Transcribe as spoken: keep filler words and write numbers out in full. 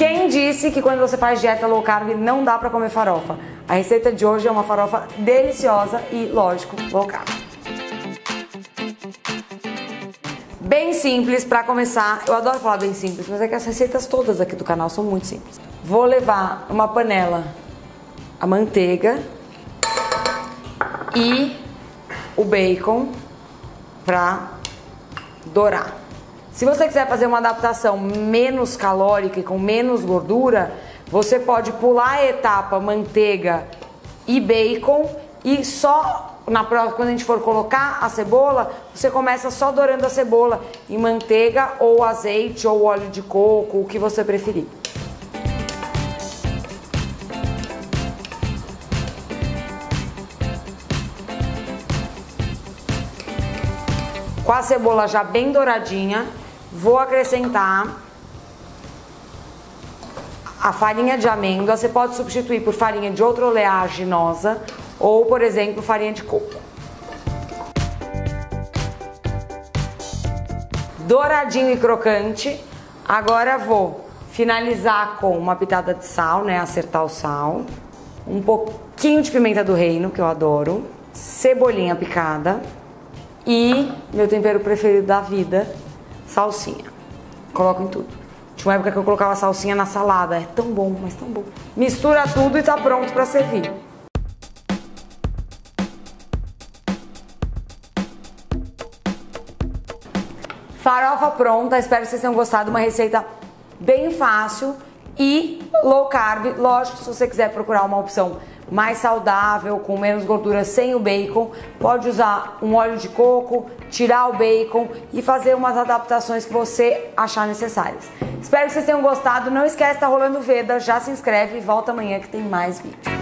Quem disse que quando você faz dieta low carb não dá pra comer farofa? A receita de hoje é uma farofa deliciosa e, lógico, low carb. Bem simples pra começar. Eu adoro falar bem simples, mas é que as receitas todas aqui do canal são muito simples. Vou levar uma panela a manteiga e o bacon pra dourar. Se você quiser fazer uma adaptação menos calórica e com menos gordura, você pode pular a etapa manteiga e bacon e só na próxima, quando a gente for colocar a cebola, você começa só dourando a cebola em manteiga ou azeite ou óleo de coco, o que você preferir. Com a cebola já bem douradinha, vou acrescentar a farinha de amêndoa. Você pode substituir por farinha de outra oleaginosa ou, por exemplo, farinha de coco. Douradinho e crocante. Agora vou finalizar com uma pitada de sal, né? Acertar o sal. Um pouquinho de pimenta do reino, que eu adoro. Cebolinha picada. E meu tempero preferido da vida, salsinha. Coloco em tudo. Tinha uma época que eu colocava salsinha na salada. É tão bom, mas tão bom. Mistura tudo e tá pronto pra servir. Farofa pronta. Espero que vocês tenham gostado. Uma receita bem fácil e low carb. Lógico, se você quiser procurar uma opção mais saudável, com menos gordura, sem o bacon, pode usar um óleo de coco, tirar o bacon e fazer umas adaptações que você achar necessárias. Espero que vocês tenham gostado. Não esquece, tá rolando Veda, já se inscreve e volta amanhã que tem mais vídeo.